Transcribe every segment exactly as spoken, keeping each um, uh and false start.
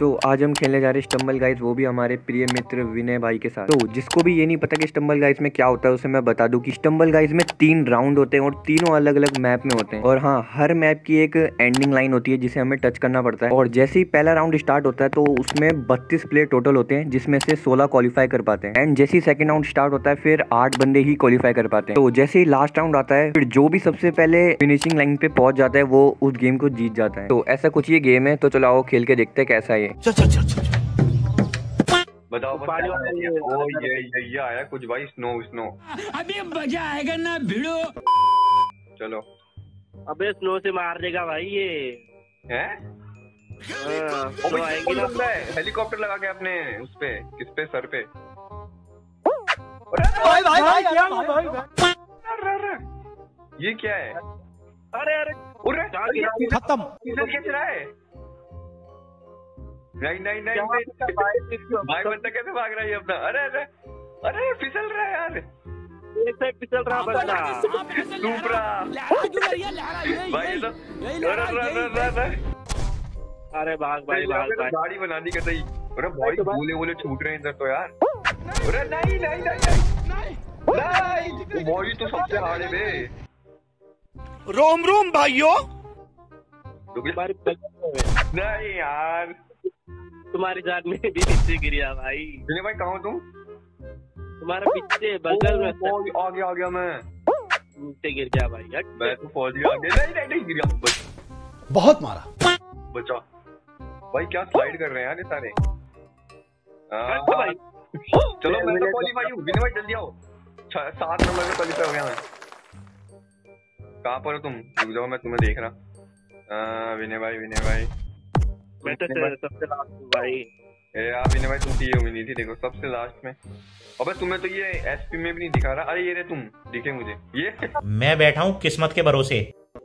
तो आज हम खेलने जा रहे हैं स्टम्बल गाइस, वो भी हमारे प्रिय मित्र विनय भाई के साथ। तो जिसको भी ये नहीं पता कि स्टम्बल गाइस में क्या होता है उसे मैं बता दूं कि स्टम्बल गाइस में तीन राउंड होते हैं और तीनों अलग अलग मैप में होते हैं। और हाँ, हर मैप की एक एंडिंग लाइन होती है जिसे हमें टच करना पड़ता है। और जैसे ही पहला राउंड स्टार्ट होता है तो उसमें बत्तीस प्लेयर टोटल होते हैं जिसमें से सोलह क्वालिफाई कर पाते हैं। एंड जैसे ही सेकंड राउंड स्टार्ट होता है फिर आठ बंदे ही क्वालिफाई कर पाते हैं। तो जैसे ही लास्ट राउंड आता है फिर जो भी सबसे पहले फिनिशिंग लाइन पे पहुंच जाता है वो उस गेम को जीत जाता है। तो ऐसा कुछ ये गेम है। तो चलो आओ खेल के देखते हैं कैसा है ये। चल चल चल चल बताओ पानी वाला ये ओ ये ये ये आया कुछ भाई। स्नो स्नो अभी मजा आएगा ना भिड़ो। चलो अबे स्नो से मार देगा भाई ये हैं। स्नो आएगी ना। हेलीकॉप्टर लगा के अपने उस पे किस पे सर पे। भाई भाई भाई क्या है भाई? अरे अरे ये क्या है? अरे अरे अरे खत्म। खींच रहा है। नहीं नहीं नहीं भाई बंदा कैसे भाग रहा है अपना। अरे अरे अरे फिसल रहा है यार। एक साइड फिसल रहा बंदा। सुपरा भाई तो अरे भाग भाई भाग भाई। गाड़ी बनानी का सही। अरे भाई गोले वोले छूट रहे हैं इधर तो यार। अरे नहीं नहीं नहीं नहीं भाई तो सबसे हार्ड है बे। रोम रोम भाइयों। नहीं यार तुम्हारी जान में भी नीचे गिरिया भाई। भाई कहाँ हो तुम? तुम्हारे पीछे बगल में आ गया आ गया मैं। नीचे गिर गया भाई। मैं तो फौज गया आगे। नहीं नहीं नहीं गिर गया। बहुत मारा बचा भाई। क्या स्लाइड कर रहे हैं यार ये सारे। भाई चलो मैं तो क्वालीफाई हूँ। विनय भाई जल्दी आओ। सात नंबर में क्वालीफाई हो गया मैं। कहाँ पर हो तुम? रुक जाओ मैं तुम्हें देख रहा। विनय भाई विनय भाई मैं तो सबसे लास्ट हूँ भाई। ए यार विनय भाई तुम ये उम्मीद नहीं थी। देखो सबसे लास्ट में। अबे तुम्हें तो ये एसपी में भी नहीं दिखा रहा। अरे ये रे तुम दिखे मुझे ये। मैं बैठा हूँ किस्मत के भरोसे।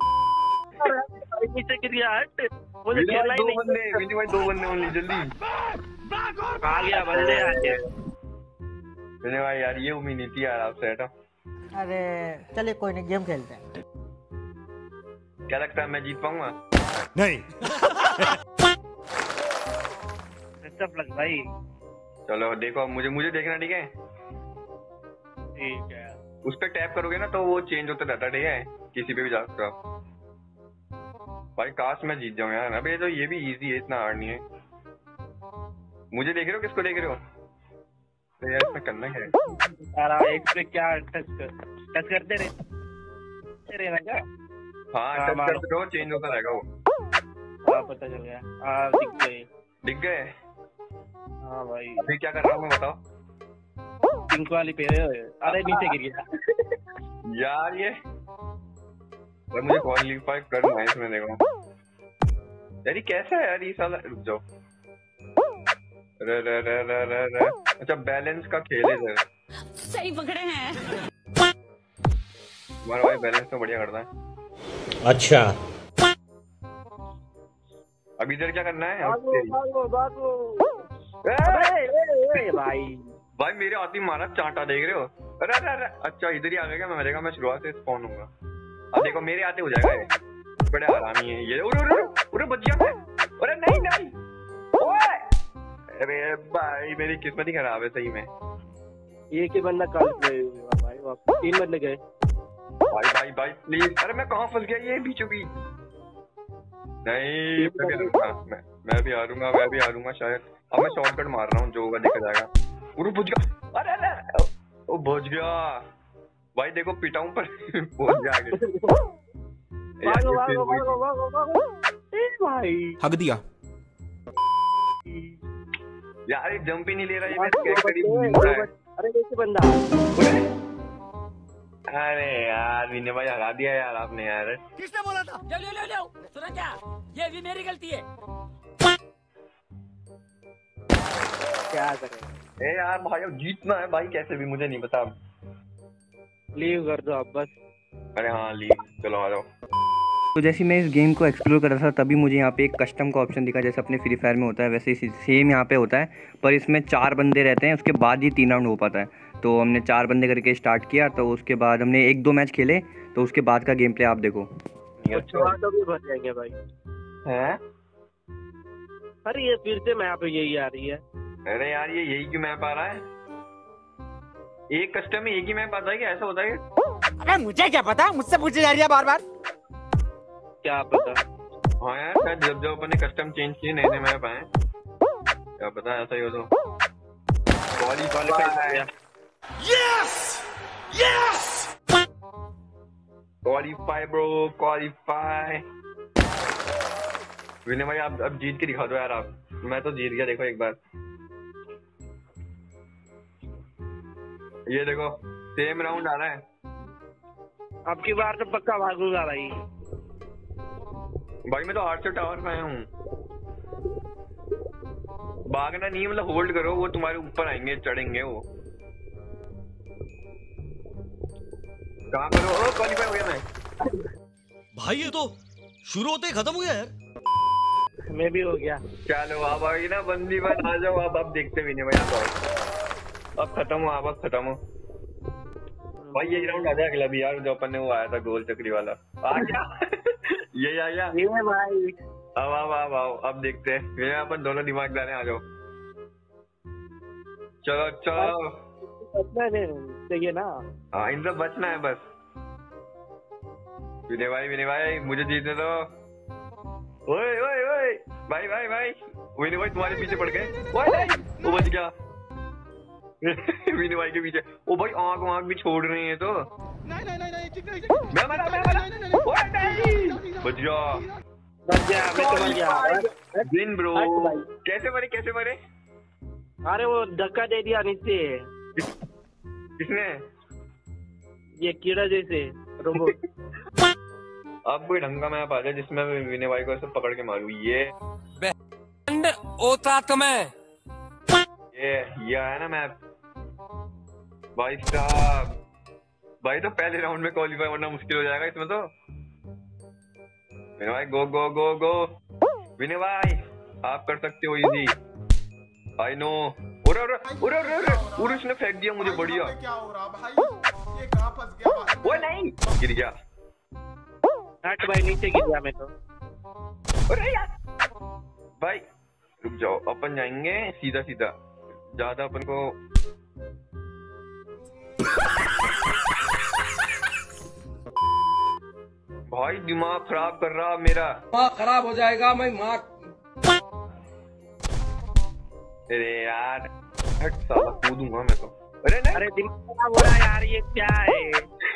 नीचे गिर गया। हट मुझे खेलना ही नहीं। विनय भाई दो बंदे ओनली। जल्दी आ गया बंदे आ गए। विनय भाई यार ये उम्मीद नहीं थी यार आपसे। हटा। अरे चलिए कोई नहीं, गेम खेलते हैं। क्या लगता है मैं जीत पाऊंगा? नहीं। लग भाई। चलो देखो मुझे मुझे देखना ठीक है। ठीक है। उस पे टैप करोगे ना तो वो चेंज होता रहता है। ठीक है किसी पे भी जा सकते हो भाई। काश मैं जीत जाऊं यार। अबे तो ये भी इजी है, इतना हार्ड नहीं है। मुझे देख रहे हो? किसको देख रहे हो? तो यार इसमें करना क्या है? सारा एक पे क्या टच कर टच करते रहे तेरे ना क्या? हाँ टच करते रहो चेंज होता रहेगा वो। हाँ पता चल गया। हाँ दिख गए दिख गए। हाँ भाई अभी क्या कर रहा हूँ मैं बताओ? पिंक वाली पे। अरे नीचे गिर गया यार ये तो मुझे क्वालीफाई करना है इसमें। देखो यार ये कैसा है यार ये साला। रुक जाओ। रे रे रे रे रे रे अच्छा बैलेंस का खेल है सर। सही पकड़े हैं। तुम्हारा भाई बैलेंस तो बढ़िया करता है। अच्छा अब इधर क्या करना है? भागो भागो भागो। भाई भाई मेरे आती मारा चांटा देख रहे हो? अरे अरे अरे अच्छा इधर ही आ गया। मैं देखा मैं शुरुआत से स्पॉन होऊंगा। अब देखो मेरे आते हो जाएगा ये। बड़े हरामी है ये। उरे उरे उरे बच गया मैं। अरे नहीं नहीं ओए। अरे भाई मेरी किस्मत ही खराब है सही में। एक ही बंदा कल गए भाई। वापस तीन बंदे गए भाई भाई भाई प्लीज। अरे मैं कहाँ फंस गया ये बीचों बीच। नहीं मैं भी हारूंगा। मैं मैं भी हारूंगा मैं भी हारूंगा शायद। अब मैं शॉर्टकट मार रहा हूँ जो होगा देखा जाएगा। उरे बच गया। अरे अरे ओ बच गया भाई। देखो पिटाऊं पर पहुंच गया आगे। भागो भागो भागो भागो भागो भाई। हक दिया यार ये जंप ही नहीं ले रहा ये। मेरे करीब। अरे कैसे बंदा। अरे यार विनय भाई हरा दिया यार आपने यार। किसने बोला था? ले ले ले ले सुना क्या? ये भी मेरी गलती है। क्या करें? ए यार भाई अब जीतना है भाई कैसे भी। मुझे नहीं पता। लीव कर दो अब बस। अरे हाँ लीव। चलो आ जाओ। तो जैसे मैं इस गेम को एक्सप्लोर कर रहा था तभी मुझे यहाँ पे एक कस्टम का ऑप्शन दिखा। जैसे अपने फ्री फायर में होता है वैसे ही सेम यहाँ पे होता है, पर इसमें चार बंदे रहते हैं। उसके बाद ही तीन राउंड हो पाता है। तो हमने चार बंदे करके स्टार्ट किया। तो उसके बाद हमने एक दो मैच खेले। तो उसके बाद का गेम प्ले आप देखो। तो भी भर जाएंगे भाई। हैं अरे ये फिर से मैप यही आ रही है। अरे यार ये यही क्यों मैप आ रहा है? एक कस्टम में एक ही मैप आता है क्या? ऐसा होता है क्या? अरे मुझे क्या पता, मुझसे पूछे जा रही है बार बार। क्या पता। हाँ यार शायद जब जब अपन ने कस्टम चेंज किए नए नए मैप आए, क्या पता ऐसा ही हो तो। Qualify yes yes qualify bro qualify. Vinay भाई आप अब जीत के दिखा दो यार आप। मैं तो जीत गया देखो एक बार। ये देखो सेम राउंड आ रहा है। अब की बार तो पक्का भागूंगा भाई। भाई मैं तो आठ सौ टावर पे आया हूँ। भागना नहीं मतलब होल्ड करो, वो तुम्हारे ऊपर आएंगे चढ़ेंगे वो। कहाँ पर हो? क्वालिफाई हो गया मैं। भाई ये तो शुरू होते ही खत्म हो गया यार। मैं भी हो गया। चलो आप आगे ना बंदी बन आ जाओ। आप आप देखते भी नहीं भाई आप। अब खत्म हो आप, अब खत्म हो भाई। ये राउंड आ जाए अगला भी यार, जो अपन ने वो आया था गोल चक्री वाला आ गया। ये आ गया ये भाई। अब अब अब आओ अब देखते हैं। ये अपन दोनों दिमागदार हैं, आ जाओ। चलो चलो बचना चाहिए ना। हाँ इनसे बचना है बस। विनय भाई विनय भाई मुझे जीतने दो। ओए ओए ओए भाई भाई भाई विनय भाई तुम्हारे पीछे पड़ गए। ओए नहीं वो बच गया। विनय भाई के पीछे। ओ भाई आंख आंख भी छोड़ रहे हैं तो। नहीं नहीं नहीं नहीं मैं मरा मैं मरा। ओए नहीं बच गया बच गया मैं तो मर गया। Win bro. कैसे मरे कैसे मरे? अरे वो धक्का दे दिया नीचे। किसने? ये कीड़ा जैसे रोबोट। अब कोई ढंग का मैप आ जाए जिसमें विनय भाई को ऐसे पकड़ के मारू। ये ओता तुम्हें ये ये आया ना मैप भाई साहब। भाई तो पहले राउंड में क्वालिफाई होना मुश्किल हो जाएगा इसमें तो। विनय भाई गो गो गो गो। विनय भाई आप कर सकते हो इजी। I know. उरे उरे उरे उरे उरे उरे उसने फेंक दिया मुझे। बढ़िया। क्या हो रहा भाई? ये कहाँ फंस गया भाई? वो नहीं गिर गया। हट भाई नीचे गिर गया मैं तो। अरे यार भाई रुक जाओ, अपन जाएंगे सीधा सीधा। ज्यादा अपन को भाई दिमाग खराब कर रहा मेरा। दिमाग खराब हो जाएगा। मैं माँ अरे यार हट साला कूदूंगा मैं तो। अरे नहीं अरे दिमाग खराब हो रहा है यार, ये क्या है?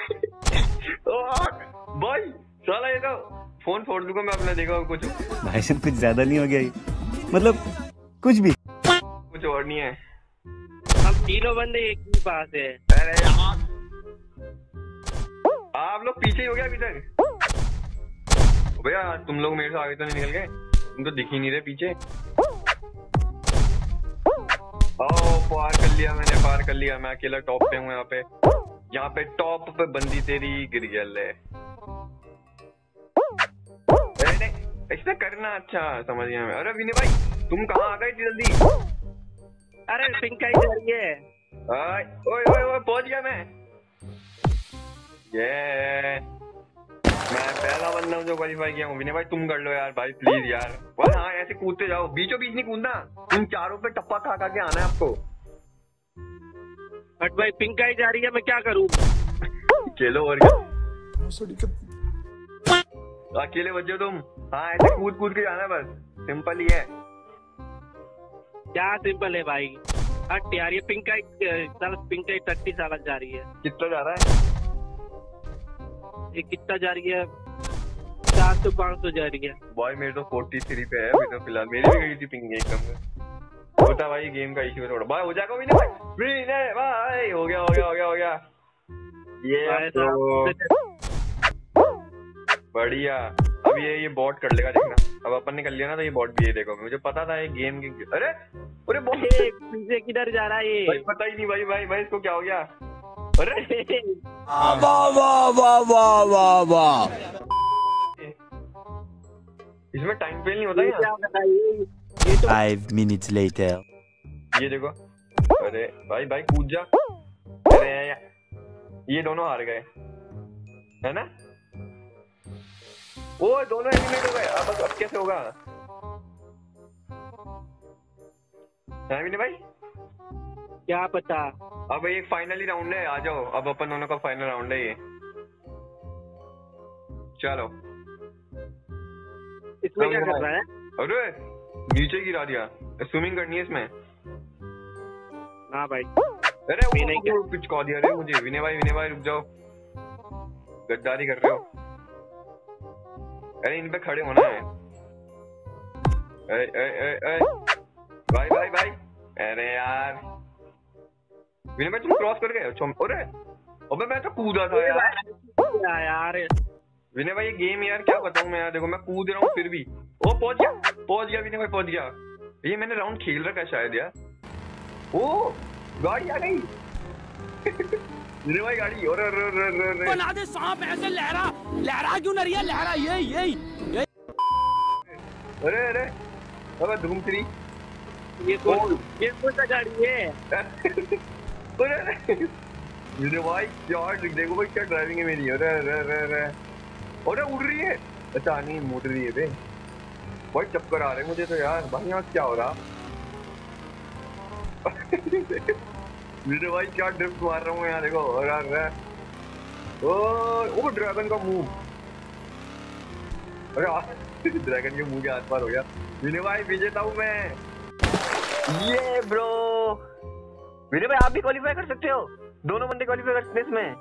ओ, भाई साला ये तो फोन फोड़ दूंगा मैं अपना। देखा कुछ भाई साहब कुछ ज्यादा नहीं हो गया ये? मतलब कुछ भी कुछ और नहीं है। हम तीनों बंदे एक ही पास है। अरे यार आप लोग पीछे ही हो गया अभी तक। भैया तुम लोग मेरे से आगे तो नहीं निकल गए? तुम तो दिख ही नहीं रहे पीछे। ओ पार कर लिया मैंने, पार कर लिया। मैं अकेला टॉप पे हूँ यहाँ पे। यहाँ पे टॉप पे बंदी तेरी गिर गया ले। अरे नहीं ऐसा करना। अच्छा समझ गया मैं। अरे विनय भाई तुम कहाँ आ गए इतनी जल्दी? अरे पिंक आई जा रही है। ओए ओए ओए पहुंच गया मैं। ये मैं पहला बंदा हूँ जो क्वालिफाई किया हूँ। विनय भाई तुम कर लो यार भाई प्लीज यार। बस हाँ ऐसे कूदते जाओ, बीचों बीच नहीं कूदना। तुम चारों पे टप्पा खा खा के आना है आपको। हट भाई पिंक आई जा रही है, मैं क्या करूँ? चलो और क्या अकेले बच्चे तुम। हाँ ऐसे कूद कूद के जाना है बस, सिंपल ही है। क्या सिंपल है भाई? हट यार ये पिंक आई साल पिंक आई थर्टी साल जा रही है। कितना जा रहा है? ये कितना जा रही है? चार सौ पाँच सौ जा रही है। बॉय मेरे तो फोर्टी थ्री पे है अभी तो फिलहाल। मेरी भी गई थी पिंग एकदम। होता भाई गेम का इश्यू है थोड़ा। भाई हो जाएगा विनय भाई। विनय भाई हो गया हो गया हो गया हो गया। ये तो बढ़िया। अब ये ये बॉट कर लेगा देखना। अब अपन ने कर लिया ना तो ये बॉट भी ये देखो। मुझे पता था ये गेम की। अरे अरे बॉट पीछे किधर जा रहा है ये? भाई पता ही नहीं भाई भाई भाई इसको क्या हो गया? अरे वाह वाह वाह वाह वाह वाह। इसमें टाइम फेल नहीं होता क्या? ये तो फाइव मिनट्स लेटर। ये देखो। अरे भाई भाई कूद जा। अरे ये दोनों हार गए है ना? ओ दोनों एलिमिनेट हो गए। अब अब कैसे होगा? है विनय भाई? क्या पता। अब एक फाइनली राउंड है, आ जाओ, अब अपन दोनों का फाइनल राउंड है ये। चलो इसमें क्या कर रहा है? अरे नीचे गिरा दिया, स्विमिंग करनी है इसमें। हाँ भाई। अरे मैं नहीं वो कुछ कह दिया रे मुझे। विनय भाई विनय भाई रुक जाओ, गद्दारी कर रहे हो। अरे इन पे खड़े होना है। ए, ए, ए, ए, भाई भाई भाई, अरे यार विनय भाई तुम क्रॉस कर गए। अरे अबे मैं तो कूदा था यार। यार विनय भाई ये गेम यार क्या बताऊं मैं यार। देखो मैं कूद रहा हूँ फिर भी। ओ पहुंच गया पहुंच गया विनय भाई पहुंच गया। ये मैंने राउंड खेल रखा है शायद यार। ओ गाड़ी आ गई। विनय भाई गाड़ी। और बना दे सांप ऐसे लहरा लहरा क्यों नहीं है? लहरा ये ये ये। अरे अरे अबे धूम थ्री। ये कौन ये कौन सा गाड़ी है? अरे विनय भाई यार देखो भाई क्या ड्राइविंग है मेरी। अरे अरे अरे अरे अरे उड़ रही है। अच्छा नहीं मुड़ रही है बे। भाई चक्कर आ रहे मुझे तो यार। भाई यहाँ क्या हो रहा? विनय भाई क्या ड्रिफ्ट मार रहा हूँ यहाँ देखो। अरे अरे ओ ड्रैगन का मुंह। अरे ड्रैगन के मुंह के आस पार हो गया। विनय भाई विजेता हूँ मैं। ये ब्रो विनय भाई आप भी क्वालिफाई कर सकते हो। दोनों बंदे क्वालिफाई कर सकते हैं इसमें।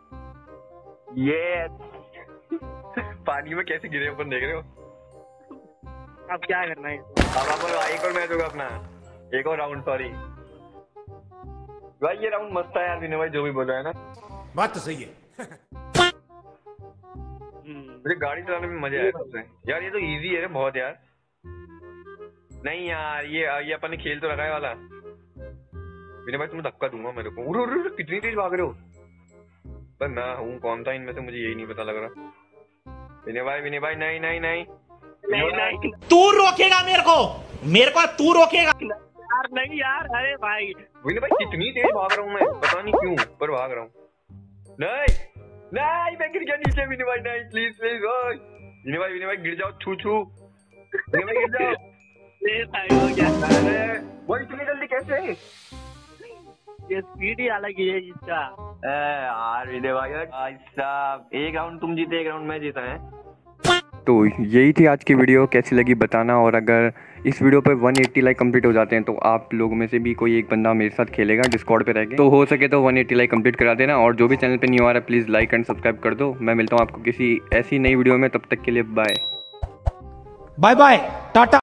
ये पानी में कैसे गिरे अपन देख रहे हो। अब क्या करना है? अब अपन एक और मैच होगा अपना, एक और राउंड। सॉरी भाई ये राउंड मस्त है यार। विनय भाई जो भी बोला है ना बात तो सही है। मुझे गाड़ी चलाने में मजा आया सबसे यार। ये तो इजी है रे बहुत यार। नहीं यार ये ये अपन ने खेल तो रखा है वाला। विनय भाई तुम्हें धक्का दूंगा मेरे को। उरे उरे कितनी तेज भाग रहे हो। पर मैं हूँ कौन था इनमें से मुझे यही नहीं पता लग रहा। विनय भाई विनय भाई नहीं नहीं नहीं नहीं नहीं तू रोकेगा मेरे को मेरे को तू रोकेगा यार नहीं यार। अरे भाई विनय भाई कितनी तेज भाग रहा हूँ मैं पता नहीं क्यों पर भाग रहा हूँ। नहीं नहीं मैं गिर गया नीचे। विनय भाई नहीं प्लीज प्लीज। विनय भाई विनय भाई गिर जाओ छू छू। विनय भाई गिर जाओ। ये भाई हो गया। अरे वो इतनी जल्दी कैसे? ये स्पीड ही अलग ही है इसका। यार विनय भाई भाई साहब एक राउंड तुम जीते एक राउंड मैं जीता है। तो यही थी आज की वीडियो। कैसी लगी बताना। और अगर इस वीडियो पर एक सौ अस्सी लाइक कंप्लीट हो जाते हैं तो आप लोगों में से भी कोई एक बंदा मेरे साथ खेलेगा डिस्कॉर्ड पे रह के। तो हो सके तो एक सौ अस्सी लाइक कंप्लीट करा देना। और जो भी चैनल पे न्यू आ रहा है प्लीज़ लाइक एंड सब्सक्राइब कर दो। मैं मिलता हूँ आपको किसी ऐसी नई वीडियो में, तब तक के लिए बाय बाय बाय टाटा।